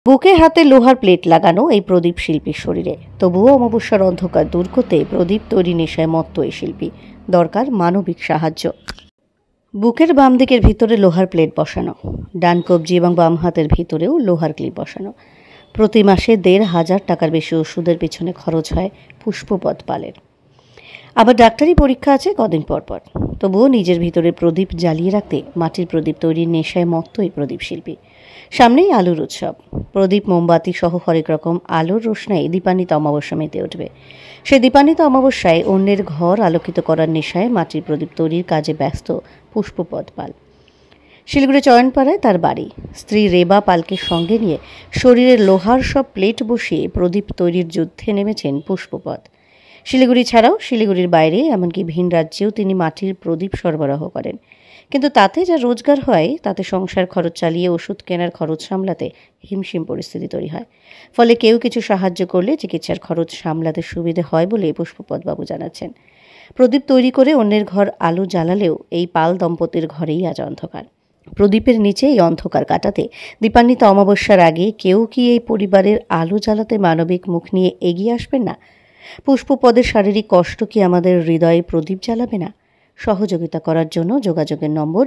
বুকে হাতে লোহার প্লেট লাগানো এই প্রদীপ শিল্পীর শরীরে, তবুও অমাবস্যার অন্ধকার দূর করতে প্রদীপ তৈরি নেশায় মত্ত এই শিল্পী। দরকার মানবিক সাহায্য। বুকের বাম দিকের ভিতরে লোহার প্লেট বসানো, ডান কবজি এবং বাম হাতের ভিতরেও লোহার ক্লিপ বসানো। প্রতি মাসে ১৫০০ টাকার বেশি ওষুধের পিছনে খরচ হয় পুষ্পপদ পালের। আবার ডাক্তারি পরীক্ষা আছে কদিন পর পর। তবুও নিজের ভিতরে প্রদীপ জ্বালিয়ে রাখতে মাটির প্রদীপ তৈরির নেশায় মত্ত এই প্রদীপ শিল্পী। সামনেই আলোর উৎসব। প্রদীপ, মোমবাতি সহ হরেক রকম আলোর রোশনায় দীপান্বিত অমাবস্যা মেতে উঠবে। সে দীপান্বিত অমাবস্যায় অন্যের ঘর আলোকিত করার নেশায় মাটির প্রদীপ তৈরির কাজে ব্যস্ত পুষ্পপদ পাল। শিলিগুড়ি চয়নপাড়ায় তার বাড়ি। স্ত্রী রেবা পালকে সঙ্গে নিয়ে শরীরের লোহার সব প্লেট বসিয়ে প্রদীপ তৈরির যুদ্ধে নেমেছেন পুষ্পপদ। শিলিগুড়ি ছাড়াও শিলিগুড়ির বাইরে এমনকি ভিন রাজ্যেও তিনি মাটির প্রদীপ সরবরাহ করেন। কিন্তু তাতে যা রোজগার হয় তাতে সংসার খরচ চালিয়ে ওষুধ কেনার খরচ সামলাতে হিমশিম পরিস্থিতি তৈরি হয়। ফলে কেউ কিছু সাহায্য করলে চিকিৎসার খরচ সামলাতে সুবিধে হয় বলে পুষ্পপদবাবু জানাচ্ছেন। প্রদীপ তৈরি করে অন্যের ঘর আলো জ্বালালেও এই পাল দম্পতির ঘরেই আজ অন্ধকার। প্রদীপের নিচে এই অন্ধকার কাটাতে দীপান্বিত অমাবস্যার আগে কেউ কি এই পরিবারের আলো জ্বালাতে মানবিক মুখ নিয়ে এগিয়ে আসবেন না? পুষ্পপদের শারীরিক কষ্ট কি আমাদের হৃদয়ে প্রদীপ জ্বালাবে না? সহযোগিতা করার জন্য যোগাযোগের নম্বর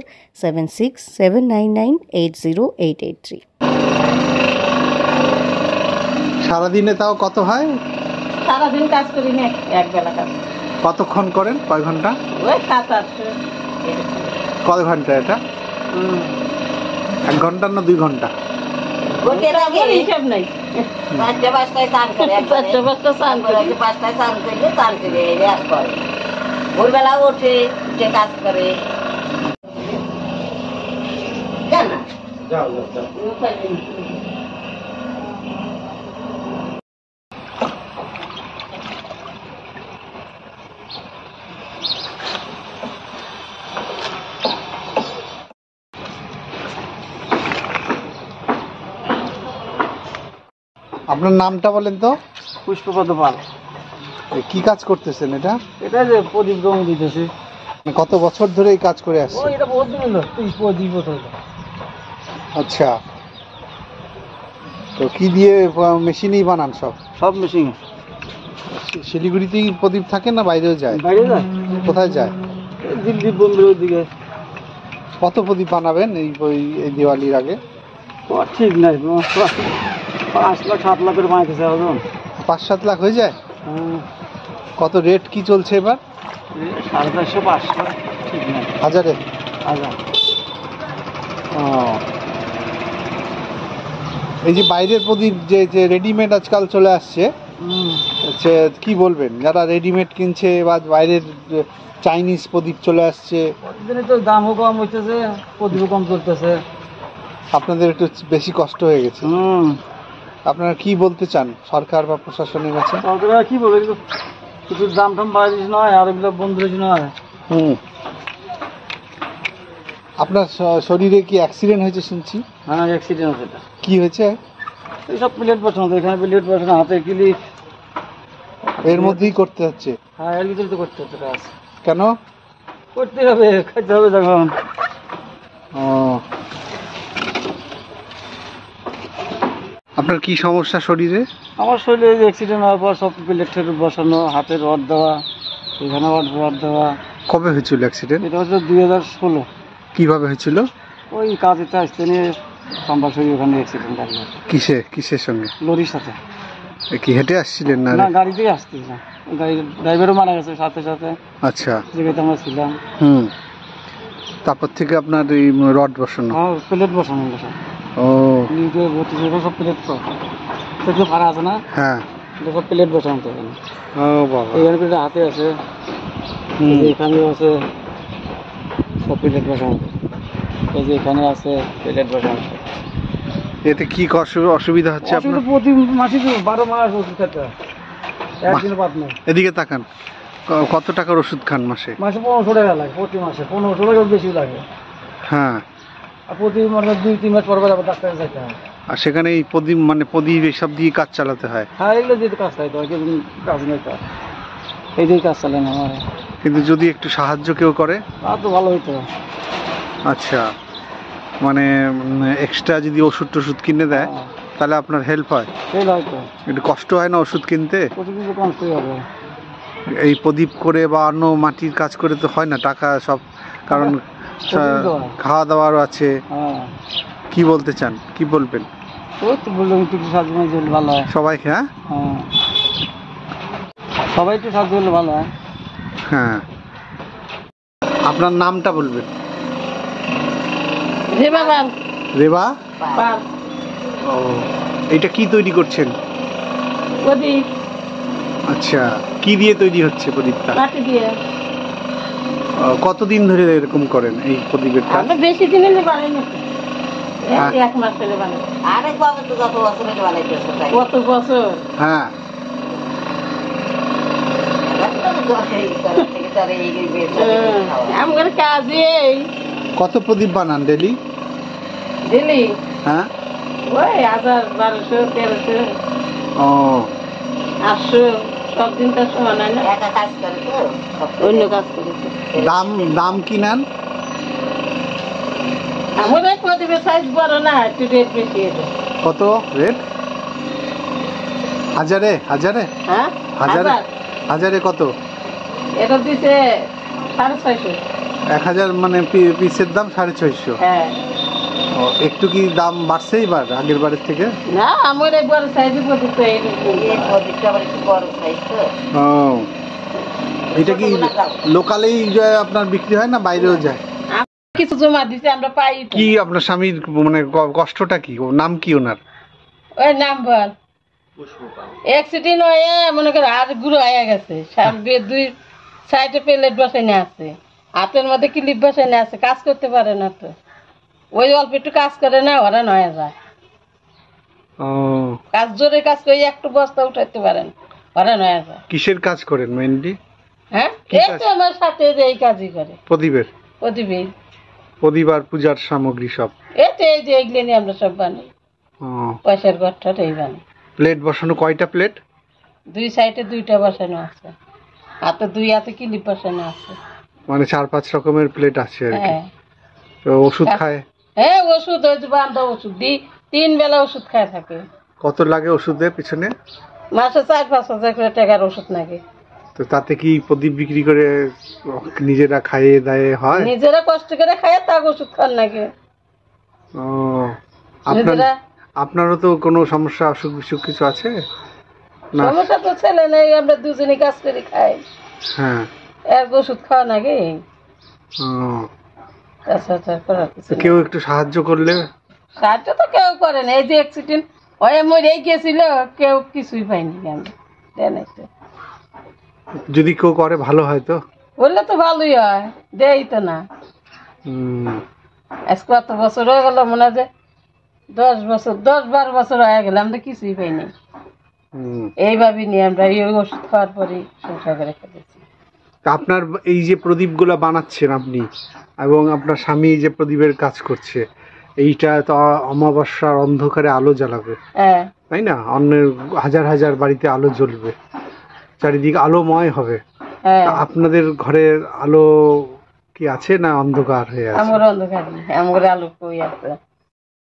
7679980883। সারাদিনে তাও কত হয়? সারাদিন কাজ করি না, এক বেলা কাজ। কতক্ষণ করেন? কয় ঘন্টা? ওই 7-8। কয় ঘন্টা এটা? 1 ঘন্টা না 2 ঘন্টা? হিসাব নাই। 5টায় চান করে, 5টায় চান করে, 5টায় চান করলে চান করে আর করে। ভোরবেলা ওঠে, উঠে কাজ করে। জানা যাও। আপনার নামটা বলেন তো? পুষ্পপদ পাল। কি কাজ করতেছেন এটা? এটা যে প্রদীপ রং দিতেছে। কত বছর ধরে এই কাজ করে আসছেন? এটা বহুত দিন হলো, 20 বছর। আচ্ছা, তো কি দিয়ে মেশিনেই বানান? সব মেশিন। শিলিগুড়িতেই প্রদীপ থাকে না বাইরেও যায়? বাইরে যায়। কোথায় যায়? দিল্লি, বোম্বের ওইদিকে। কত প্রদীপ বানাবেন এই দিওয়ালির আগে? ঠিক নাই, 5 লাখ 7 লাখের বানাইতেছে এখন। 5-7 লাখ হয়ে যায়? কত রেট কি চলছে এবার? 450-500, ঠিক নাই। হাজারে? এই যে বাইরের প্রদীপ যে রেডিমেড আজকাল চলে আসছে, কি বলবেন যারা রেডিমেড কিনছে বা বাইরের চাইনিজ প্রদীপ চলে আসছে? তো দামও কম হইতেছে, প্রদীপও কম চলতেছে। আপনাদের একটু বেশি কষ্ট হয়ে গেছে। আপনারা কি বলতে চান সরকার বা প্রশাসনের কাছে? সরকার কি বলবে, কিছু দাম টাম বাড়াই দিস নয়, আর এগুলো বন্ধ হয়েছে নয়। আপনার শরীরে কি অ্যাক্সিডেন্ট হয়েছে শুনছি? হ্যাঁ, অ্যাক্সিডেন্ট হয়েছে। কি হয়েছে? এইসব প্লেট বসানো, এখানে প্লেট বসানো, হাতে ক্লিপ। এর মধ্যেই করতে হচ্ছে? হ্যাঁ, এর ভিতরে তো করতে হচ্ছে কাজ। কেন করতে হবে? খাইতে হবে যখন। আপনার কি সমস্যা শরীরে? আমার শরীরে অ্যাক্সিডেন্ট হওয়ার পর সব প্লেট বসানো, হাতে রড দেওয়া, এখানে রড দেওয়া। কবে হয়েছিল অ্যাক্সিডেন্ট? এটা হচ্ছে 2016। কিভাবে হয়েছিল? ওই কাজেতে আসতে নিয়ে সম্বাসী ওখানে অ্যাক্সিডেন্ট গাড়ি আছে। কিসের সঙ্গে? লরির সাথে। কি হেঁটে আসছিলেন না? না, গাড়িতেই আসছিলাম। গাড়ির ড্রাইভারও মারা গেছে সাথে সাথে। আচ্ছা, যেটাতে আমরা ছিলাম। তারপর থেকে আপনার এই রড বসানো? হ্যাঁ, প্লেট বসানো। সব প্লেট তো ভাড়া আছে না? হ্যাঁ, সব প্লেট বসানো তো এখানে। এখানে প্লেট হাতে আছে, এখানেও আছে সব প্লেট বসানো। এই যে এখানে আছে প্লেট বসানো। এতে কি অসুবিধা হচ্ছে আপনার? প্রতি মাসে 12 মাস ওষুধ খেতে হয়, একদিনও বাদ নেই। এদিকে তাকান, কত টাকার ওষুধ খান মাসে? 1500 টাকা লাগে প্রতি মাসে। 1500 টাকা বেশি লাগে। হ্যাঁ, আর প্রতি 2-3 মাস পর আবার ডাক্তারের যাইতে হয়। আর সেখানে এই প্রদীপ এসব দিয়ে কাজ চালাতে হয়? হ্যাঁ, এগুলো দিয়ে কাজ চালাতে হয়, কিন্তু কাজ নেই তো, এই দিয়ে কাজ চালানো আমার। কিন্তু যদি একটু সাহায্য কেউ করে তা তো ভালো হইতো। আচ্ছা, মানে এক্সট্রা যদি ওষুধ টষুধ কিনে দেয় তাহলে আপনার হেল্প হয়? ফেল হয়তো একটু কষ্ট হয় না ওষুধ কিনতে? প্রতিদিন কমতেই হবে। এই প্রদীপ করে বা অন্য মাটির কাজ করে তো হয় না, টাকা সব, কারণ খাওয়া দাওয়ারও আছে। হ্যাঁ, কি বলতে চান, কি বলবেন? ওই তো বললাম একটু সাহায্য করলে ভালো হয় সবাইকে? হ্যাঁ হ্যাঁ, সবাই একটু সাহায্য করলে ভালো হয়। হ্যাঁ। আপনার নামটা বলবেন? রেবা পাল। রেবা পাল। ও, এটা কি তৈরি করছেন? প্রদীপ। আচ্ছা, কি দিয়ে তৈরি হচ্ছে প্রদীপটা? মাটি দিয়ে। কতদিন ধরে এরকম করেন এই প্রদীপের কাজ? আমরা বেশি দিন হলে বানাই না, হ্যাঁ। 1 মাস হলে বানাই। আরেক বছর তো যত বছর হলে বানাইতেছে তাই। কত বছর? হ্যাঁ। আমার কাজে কত প্রদীপ বানান ডেলি? দিলি হ্যাঁ, ওই 1000, 1200, 1300, ও 800, সব দিন তো সমান হয় না। একা কাজ করে তো, অন্য কাজ করে। দাম দাম কি নেন? আমাদের প্রদীপের সাইজ বড় না, একটু রেট বেশি। কত রেট? হাজারে? হাজারে? হ্যাঁ, হাজারে? হাজারে কত? এটা দিছে 650। 1000 মানে পিসের দাম 650? হ্যাঁ। ও, একটু কি দাম বাড়ছে এবার আগের বারের থেকে? না, আমার এই বড় সাইজের প্রদীপ তো এই প্রদীপটা আবার একটু বড় সাইজ তো। ও, এটা কি লোকালেই আপনার বিক্রি হয় না বাইরেও যায়? কিছু জমা দিছে, আমরা পাই। কি আপনার স্বামীর মানে কষ্টটা কি, ওর নাম কি ওনার? ওই নাম বল। অ্যাক্সিডেন্ট হয়ে মনে করে আর গুঁড়ো হয়ে গেছে, সামনে 2 সাইডে প্লেট বসাই না আছে, হাতের মধ্যে ক্লিপ বসাই না আছে, কাজ করতে পারে না তো। ওই অল্প একটু কাজ করে না, ওরা নয় যায়। ও, কাজ জোরে কাজ করে একটু বস্তা উঠাইতে পারেন, ওরা নয় যায়। কিসের কাজ করেন মেইনলি? হ্যাঁ, এই তো আমার সাথে এই কাজই করে। প্রদীপের? প্রদীপের প্রদীপ আর পূজার সামগ্রী সব? এই তো এই যে এগুলো নিয়ে আমরা সব বানাই। ও, পয়সার ঘরটা এই বানাই। প্লেট বসানো কয়টা প্লেট? 2 সাইডে 2টা বসানো আছে, হাতে 2 হাতে ক্লিপ বসানো আছে। মানে 4-5 রকমের প্লেট আছে আর কি। হ্যাঁ। তো ওষুধ খায়? হ্যাঁ, ওষুধ ওই যে বান্ধব ওষুধ দিই, 3 বেলা ওষুধ খায় থাকে। কত লাগে ওষুধের পিছনে? মাসে 4-5 হাজার করে টাকার ওষুধ লাগে। তো তাতে কি প্রদীপ বিক্রি করে নিজেরা খাইয়ে দায়ে হয়? নিজেরা কষ্ট করে খায়, তা ওষুধ খান নাকি। ও, আপনার নিজেরা আপনারও তো কোনো সমস্যা অসুখ বিসুখ কিছু আছে না? সমস্যা তো ছেলে নেই, আমরা দুজনে কাজ করে খাই। হ্যাঁ। এর ওষুধ খাওয়া নাকি। ও, তাছাড়া করার কিছু নেই। কেউ একটু সাহায্য করলে? সাহায্য তো কেউ করে না, এই যে অ্যাক্সিডেন্ট হয়ে মরে গেছিল, কেউ কিছুই পাইনি আমরা, দেয় নাই তো। যদি কেউ করে ভালো হয় তো? বললে তো ভালোই হয়, দেই তো না। আজ কত বছর হয়ে গেল, মনে হয় যে 10 বছর, 10-12 বছর হয়ে গেল, আমরা কিছুই পাইনি। এইভাবে নিয়ে আমরা এই ওষুধ খাওয়ার পরে সংসার করে ফেলেছি। আপনার এই যে প্রদীপগুলো বানাচ্ছেন আপনি এবং আপনার স্বামী যে প্রদীপের কাজ করছে, এইটা তো অমাবস্যার অন্ধকারে আলো জ্বালাবে, হ্যাঁ তাই না? অন্যের হাজার হাজার বাড়িতে আলো জ্বলবে, চারিদিকে আলোময় হবে। হ্যাঁ, আপনাদের ঘরের আলো কি আছে না অন্ধকার হয়ে আছে? আমার অন্ধকার, আমার আলো কই আছে।